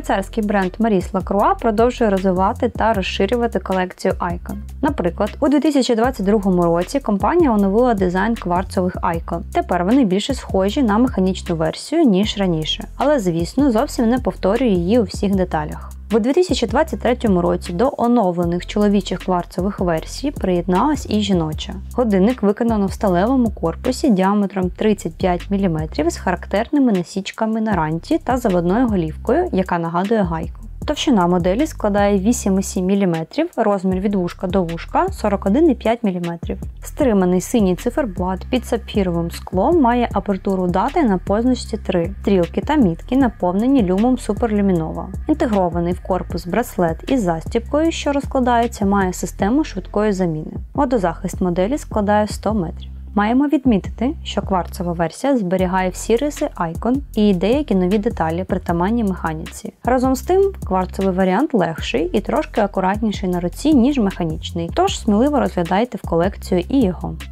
Швейцарський бренд Maurice Lacroix продовжує розвивати та розширювати колекцію Icon. Наприклад, у 2022 році компанія оновила дизайн кварцових Icon. Тепер вони більше схожі на механічну версію, ніж раніше, але, звісно, зовсім не повторює її у всіх деталях. У 2023 році до оновлених чоловічих кварцових версій приєдналась і жіноча. Годинник виконано в сталевому корпусі діаметром 35 мм з характерними насічками на ранті та заводною голівкою, яка нагадує гайку. Товщина моделі складає 8,7 мм, розмір від вушка до вушка 41,5 мм. Стриманий синій циферблат під сапфіровим склом має апертуру дати на позначці 3. Стрілки та мітки наповнені люмом суперлюмінова. Інтегрований в корпус браслет із застібкою, що розкладається, має систему швидкої заміни. Водозахист моделі складає 100 метрів. Маємо відмітити, що кварцова версія зберігає всі риси Icon і деякі нові деталі, притаманні механіці. Разом з тим, кварцовий варіант легший і трошки акуратніший на руці, ніж механічний, тож сміливо розглядайте в колекцію і його.